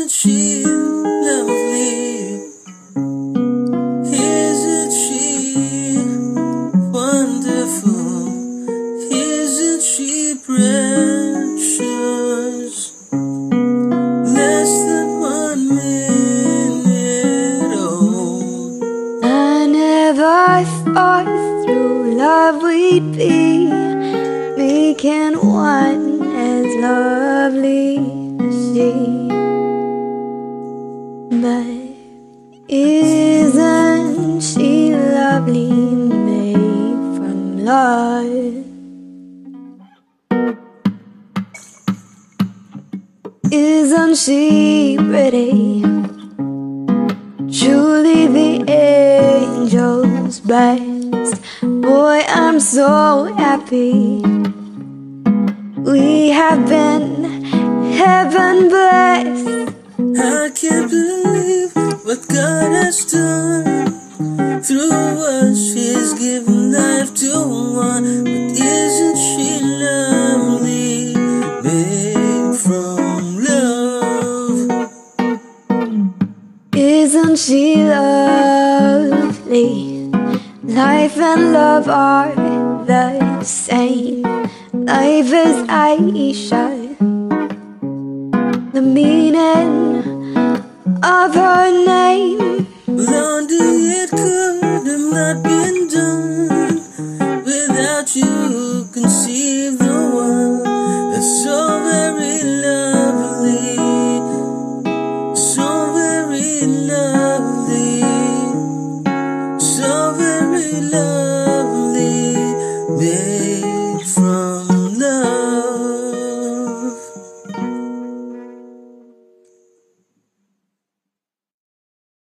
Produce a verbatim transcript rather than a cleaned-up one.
Isn't she lovely? Isn't she wonderful? Isn't she precious? Less than one minute old. I never thought through love we'd be making one as lovely as she. But isn't she lovely, made from love? Isn't she pretty? Truly the angel's best. Boy, I'm so happy we have been heaven blessed. I can't believe what God has done. Through us He's given life to one. But isn't she lovely, made from love? Isn't she lovely? Life and love are the same. Life is Aisha, the meaning of her name. Blondie, it could have not been done without you. Conceive the one that's so very lovely, so very lovely, so very lovely.